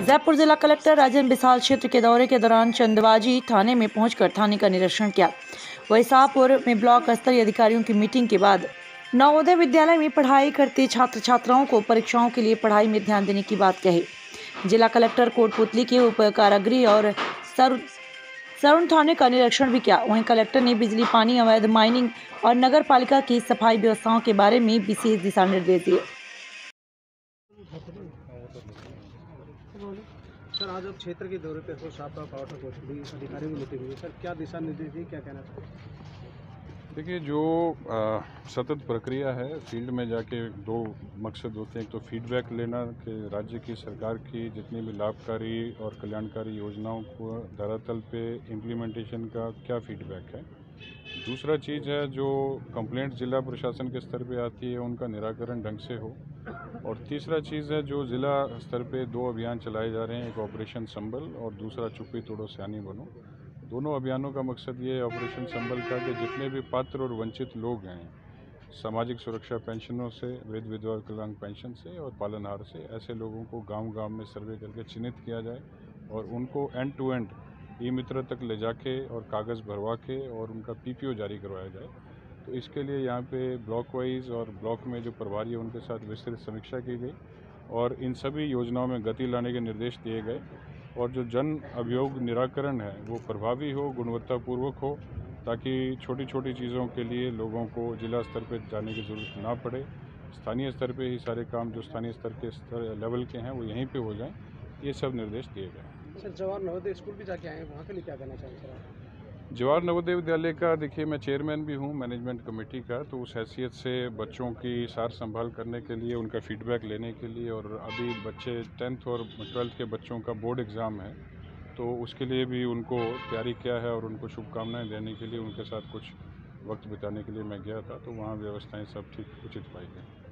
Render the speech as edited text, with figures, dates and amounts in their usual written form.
जयपुर जिला कलेक्टर राजेंद्र बिसाल क्षेत्र के दौरे के दौरान चंदबाजी थाने में पहुंचकर थाने का निरीक्षण किया। वहीं शाहपुर में ब्लॉक स्तरीय अधिकारियों की मीटिंग के बाद नवोदय विद्यालय में पढ़ाई करते छात्र छात्राओं को परीक्षाओं के लिए पढ़ाई में ध्यान देने की बात कही। जिला कलेक्टर कोटपुतली के उप कारागृह और सरुण थाने का निरीक्षण भी किया। वहीं कलेक्टर ने बिजली, पानी, अवैध माइनिंग और नगर पालिका की सफाई व्यवस्थाओं के बारे में विशेष दिशा निर्देश दिए। सर, आज आप क्षेत्र के दौरे पे हो, शाहपुरा पावर कोटपुतली अधिकारियों की मीटिंग हुई। सर, क्या दिशा निर्देश दिए, क्या कहना चाहिए? देखिए, जो सतत प्रक्रिया है, फील्ड में जाके दो मकसद होते हैं। एक तो फीडबैक लेना कि राज्य की सरकार की जितनी भी लाभकारी और कल्याणकारी योजनाओं को धरातल पे इम्प्लीमेंटेशन का क्या फीडबैक है। दूसरा चीज़ है जो कंप्लेंट जिला प्रशासन के स्तर पे आती है उनका निराकरण ढंग से हो। और तीसरा चीज़ है जो जिला स्तर पे दो अभियान चलाए जा रहे हैं, एक ऑपरेशन संबल और दूसरा चुप्पी तोड़ो सयानी बनो। दोनों अभियानों का मकसद ये है ऑपरेशन संबल का कि जितने भी पात्र और वंचित लोग हैं, सामाजिक सुरक्षा पेंशनों से, वृद्ध विधवा विकलांग पेंशन से और पालनहार से, ऐसे लोगों को गांव-गांव में सर्वे करके चिन्हित किया जाए और उनको end to end e Mitra तक ले जाके और कागज़ भरवा के और उनका पीपीओ जारी करवाया जाए। तो इसके लिए यहाँ पे ब्लॉक वाइज और ब्लॉक में जो प्रभारी है उनके साथ विस्तृत समीक्षा की गई और इन सभी योजनाओं में गति लाने के निर्देश दिए गए और जो जन अभियोग निराकरण है वो प्रभावी हो, गुणवत्तापूर्वक हो, ताकि छोटी छोटी चीज़ों के लिए लोगों को जिला स्तर पर जाने की ज़रूरत ना पड़े। स्थानीय स्तर पे ही सारे काम जो स्थानीय स्तर के लेवल के हैं वो यहीं पे हो जाएं, ये सब निर्देश दिए गए। सर, जवाहर नवोदय स्कूल भी जाके आए हैं, वहाँ के लिए क्या कहना चाहेंगे सर आप? जवाहर नवोदय विद्यालय का देखिए, मैं चेयरमैन भी हूँ मैनेजमेंट कमेटी का, तो उस हैसियत से बच्चों की सार संभाल करने के लिए, उनका फीडबैक लेने के लिए, और अभी बच्चे 10th और 12th के बच्चों का बोर्ड एग्ज़ाम है तो उसके लिए भी उनको तैयारी किया है और उनको शुभकामनाएं देने के लिए उनके साथ कुछ वक्त बिताने के लिए मैं गया था, तो वहाँ व्यवस्थाएं सब ठीक उचित पाई गई।